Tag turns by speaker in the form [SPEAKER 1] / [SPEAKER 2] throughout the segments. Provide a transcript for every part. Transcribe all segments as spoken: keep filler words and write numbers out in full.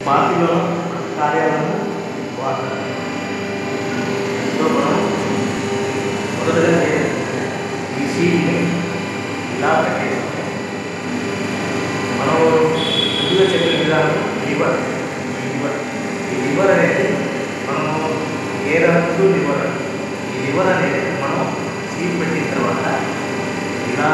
[SPEAKER 1] పార్టీలో కార్యాలయం వాడతారు. సో మనం మొదటగా ఈ సీట్ని ఇలా పెట్టేసుకుంటే మనం ముందుగా చెప్పిన విధానం లివర్ లివర్ ఈ లివర్ అనేది మనము ఏ రంగు లివర్ ఈ లివర్ అనేది మనం సీట్ పెట్టిన తర్వాత ఇలా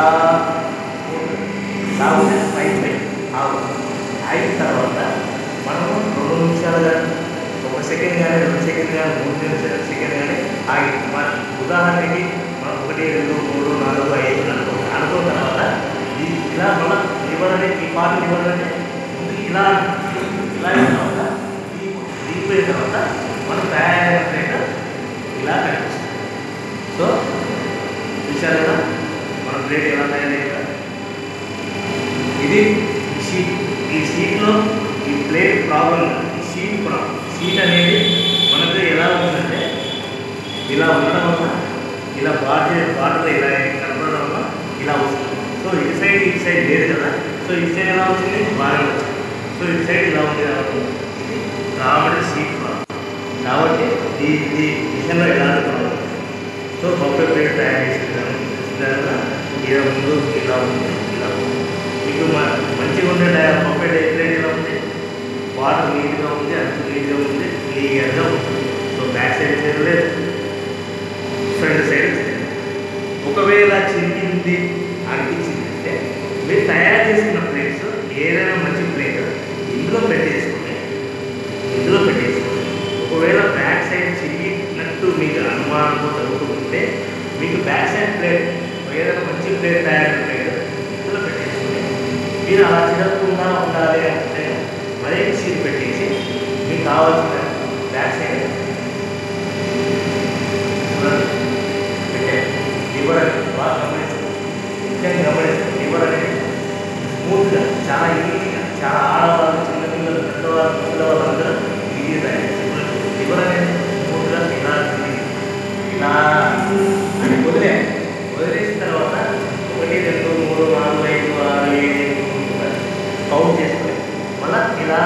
[SPEAKER 1] ఇలా ఉంటే పైకి పెట్టి ఆగు అయిన తర్వాత మనము రెండు నిమిషాలు కానీ ఒక సెకండ్ కానీ రెండు సెకండ్ కానీ మూడు నిమిషాలు సెకండ్ కానీ ఆగి మన ఉదాహరణకి మనం ఒకటి రెండు మూడు నాలుగు ఐదు అనుకో అనుకున్న తర్వాత ఇలా మళ్ళీ లివర్ అనేది ఈ పార్ట్ లివర్ అనేది ముందు ఇలా ఇలా అయిన తర్వాత దీనిపోయిన తర్వాత మనం తయారైన ప్లేట్ ఇలా కనిపిస్తుంది. సో చూసారు కదా మన ప్లేట్ ఎలా తయారైందా. ఇది షీట్. ఈ షీట్లో ఈ ప్లేట్ ప్రాబ్లం ఈ షీట్ ప్రాబ్లం. షీట్ అనేది మనకు ఎలా ఉంటుందంటే ఇలా ఉండడం వల్ల ఇలా బాటిల్ బాటిల్ ఇలా కనపడడం వల్ల ఇలా వస్తుంది. సో ఇటు సైడ్ ఇటు సైడ్ లేదు కదా. సో ఇటు సైడ్ ఎలా వచ్చింది బాగా వచ్చింది. సో ఇటు సైడ్ ఇలా ఉంది కాబట్టి ఇది రాబడి షీట్ ప్రాబ్లం. కాబట్టి ఈ ఈ విషయంలో ఎలాంటి ప్రాబ్లం. సో బొబ్బే ప్లేట్ తయారు చేసేదాన్ని ఇలా ముందు ఇలా ఉంది ఇలా ఉంది. మీకు మంచిగా ఉండే బొబ్బే ప్లేట్ ఎలా ఉంది వాటర్ నీట్గా ఉంది అంత నీట్గా ఉంది క్లియర్గా ఉంటుంది. సో బ్యాక్ సైడ్ సైడ్ లేదు ఫ్రంట్ సైడ్ ఒకవేళ చిరిగింది అనిపించింది అంటే మీరు తయారు చేసుకున్న ప్లేట్స్ ఏదైనా మంచి ప్లేట్ ఇందులో పెట్టేసుకుని ఇందులో పెట్టేసుకుని ఒకవేళ బ్యాక్ సైడ్ చిరిగినట్టు మీకు అనుమానంతో జరుగుతుంటే మీకు బ్యాక్ సైడ్ ప్లేట్ ఏదైనా మంచి ప్లేట్ తయారైన ప్లేట్ ఇందులో పెట్టేసుకుని మీరు అలా చిరగకుండా ఉండాలి అంటే మరే సీట్ పెట్టేసి మీకు కావాల్సిన బ్యాక్ సైడ్ పెట్టే లివర్ అనేది బాగా గమనిస్తుంది. ముఖ్యంగా గమనిస్తుంది లివర్ అనేది స్మూత్గా చాలా ఈజీగా చాలా ఆడవాళ్ళు చిన్నపిల్లలు పెద్దవాళ్ళు పిల్లవాళ్ళు అందరూ ఈజీగా తయారు చేస్తారు. లివర్ అనేది స్మూత్గా ఇలా ఇలా అని వదిలే వదిలేసిన తర్వాత ఒకటి రెండు మూడు నాలుగు ఐదు ఆరు ఏడు ఎనిమిది కౌంట్ చేసుకుని మళ్ళీ ఇలా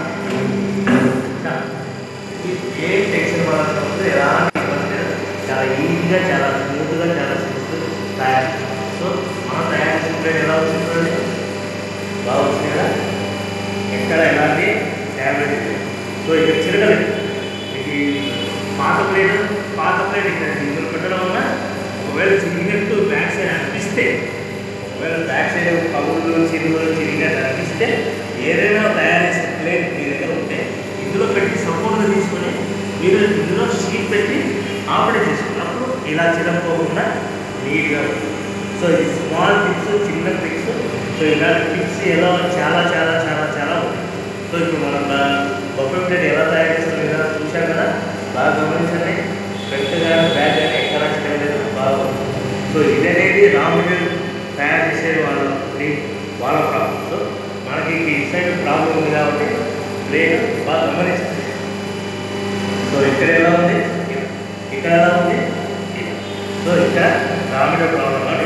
[SPEAKER 1] ఏ టెన్షన్ పడాల్సిన అవసరం ఎలాంటి ఇబ్బంది లేదు. చాలా ఈజీగా చాలా స్మూత్గా చాలా సింపుల్ తయారు. సో మనం తయారు చేసిన ప్లేట్ ఎలా వచ్చింది బాగా వచ్చింది కదా. ఎక్కడ ఎలాంటి డ్యామేజ్ లేదు. సో ఇక్కడ చిరగలేదు. మీకు పాత ప్లేట్ పాత ప్లేట్ ఇక్కడ ఇందులో పెట్టడం వల్ల ఒకవేళ చిరిగినట్టు బ్యాక్ సైడ్ అనిపిస్తే ఒకవేళ బ్యాక్ సైడ్ కబుర్లు చిరుగులు చిరిగినట్టు అనిపిస్తే ఏదైనా తయారు చేసిన ప్లేట్ మీ దగ్గర ఉంటే ఇందులో పెట్టి సపోర్ట్గా తీసుకొని మీరు ఇందులో షీట్ పెట్టి ఆపరేట్ చేసుకున్నప్పుడు ఇలా చిరగపోకుండా నీట్గా ఉంటుంది. సో ఇది స్మాల్ టిప్స్ చిన్న ట్రిక్స్. సో ఇలాంటి టిప్స్ ఎలా చాలా చాలా చాలా చాలా ఉంటాయి. సో ఇప్పుడు మనం బొబ్బే ప్లేట్ ఎలా తయారు చేస్తాం లేదా చూసాం కదా. బాగా గమనించండి ఫ్రంట్ కానీ బ్యాక్ కానీ ఎక్కడ చిరగలేదు బాగా. సో ఇది అనేది రా మెటీరియల్ తయారు చేసే వాళ్ళ వాళ్ళ ప్రాబ్లం. సో మనకి ఈ సైడ్ ప్రాబ్లం ఉంది కాబట్టి ప్లేట్ బాగా గమనిస్తుంది. సో ఇక్కడ ఎలా ఉంది ఇక్కడ ఎలా ఉంది. సో ఇక్కడ రా మెటీరియల్ ప్రాబ్లం